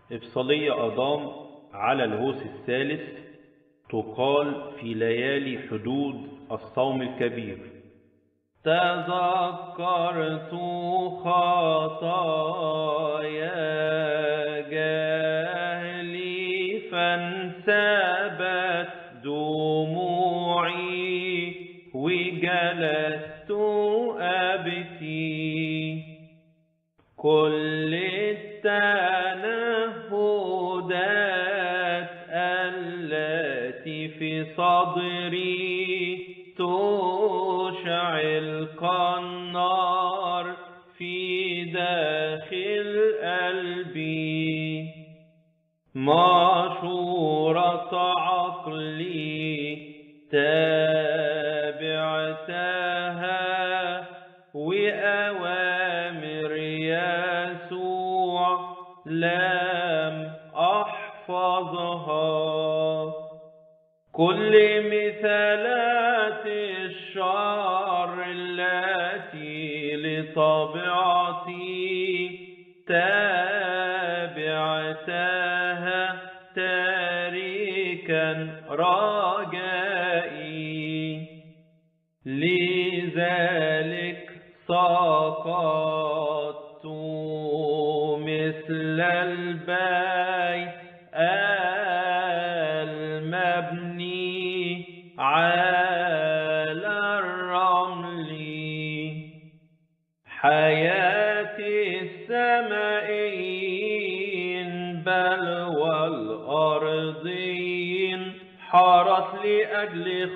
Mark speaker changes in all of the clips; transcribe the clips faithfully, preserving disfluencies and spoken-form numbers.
Speaker 1: إفصالية أضام على الهوس الثالث تقال في ليالي حدود الصوم الكبير.
Speaker 2: تذكرت خطايا جهلي فانسابت دموعي وجلست أبكي. كل التنهدات التي في صدري تشعل كالنار في داخل قلبي. مشورة عقلي تابعتها وأوامر يسوع لم أحفظها. كل مثالات الشر التي لطبيعتي تابعتها تاركا رجائي. لذلك سقطت مثل البيت المبني على الرمل. حياتي السمائيين بل والأرضين حارت لأجل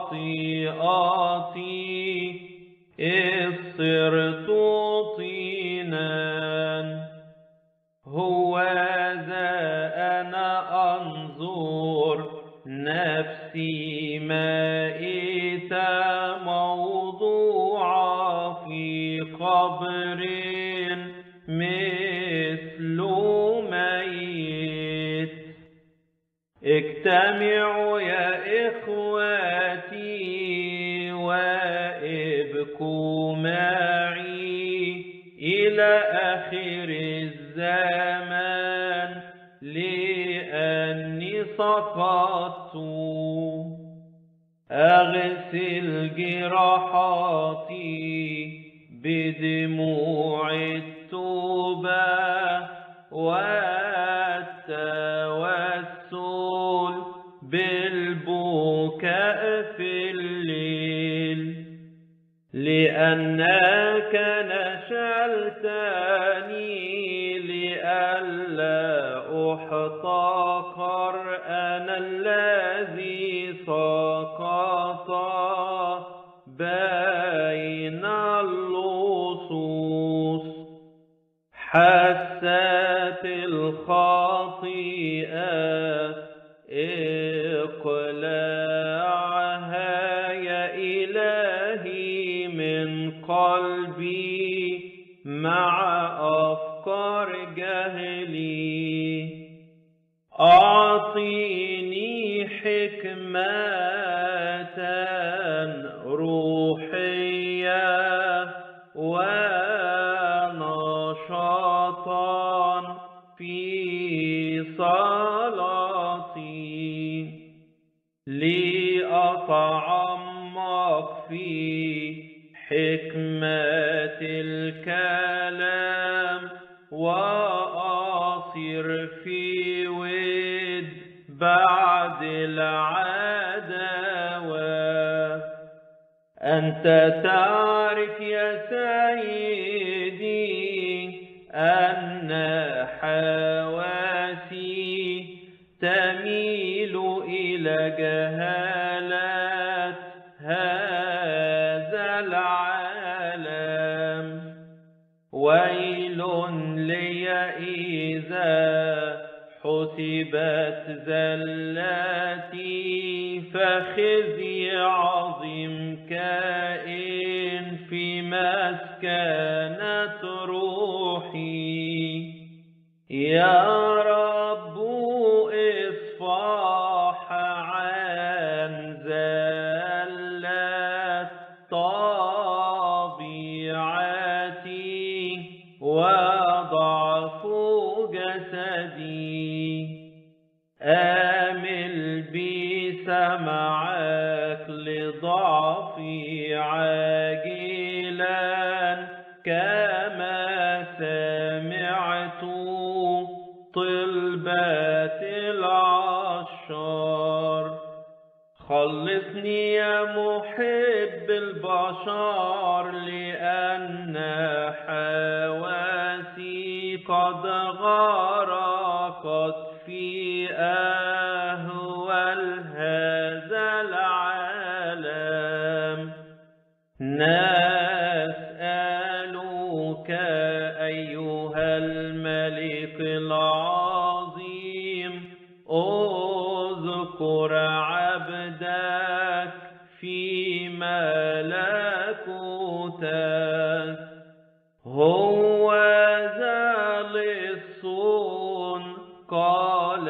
Speaker 2: خطيئاتي إذ صرت طينا. هوذا أنا أنظر نفسي مائتة موضوعة في قبر مثل ميت. اجتمعوا يا إخواتي وابكوا معي إلى آخر الزمان لأني سقطت. أغسل جراحاتي بدموع التوبة والتوسل بالبكاء في الليل. لأنك نشلتني لئلا أحتقر أنا الذي سقط بين اللصوص. حست الخطيئة اقلعها يا إلهي من قلبي مع أفكار جهلي. أعطيني حكمة روحية ونشاطا في صلاتي لأتعمق في حكمة الكلام وأصير في ود بعد العداوة. أنت تعرف يا سيدي أن حواسي تميل إلى جهالة هذا العالم. ويل لي إذا حسبت زلاتي فخزي عظيم كائن في مسكنة روحي. يا رب اصفح عن زلات طبيعتي وضعف جسدي. سمعت طلبات العشار. خلصني يا محب البشر، لأن حواسي قد غرقت في أهوال هذا العالم. نسألك أيها الملك العظيم، اذكر عبدك في ملكوتك. هو ذا لص قال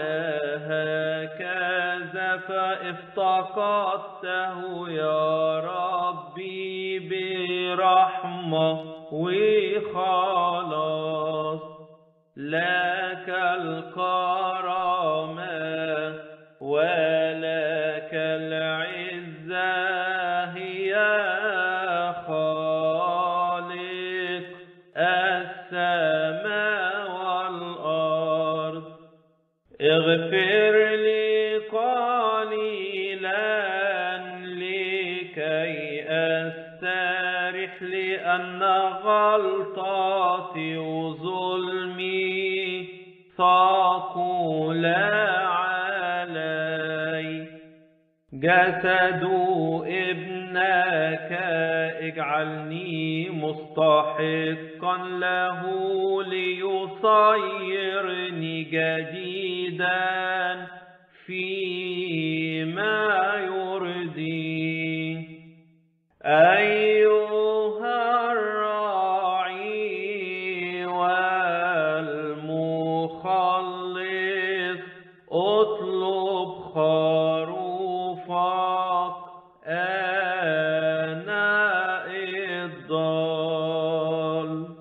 Speaker 2: هكذا، فافتقدته يا ربي برحمة وخلاص. لك الكرامة ولك العزة يا خالق السماء والأرض. اغفر لي قليلا لكي أسترح، لأن غلطاتي وظلمي ثقل علي. جسد ابنك اجعلني مستحقا له، ليصيرني جديدا فيما يرضي. أيها الراعي والمخلص، اطلب خروفك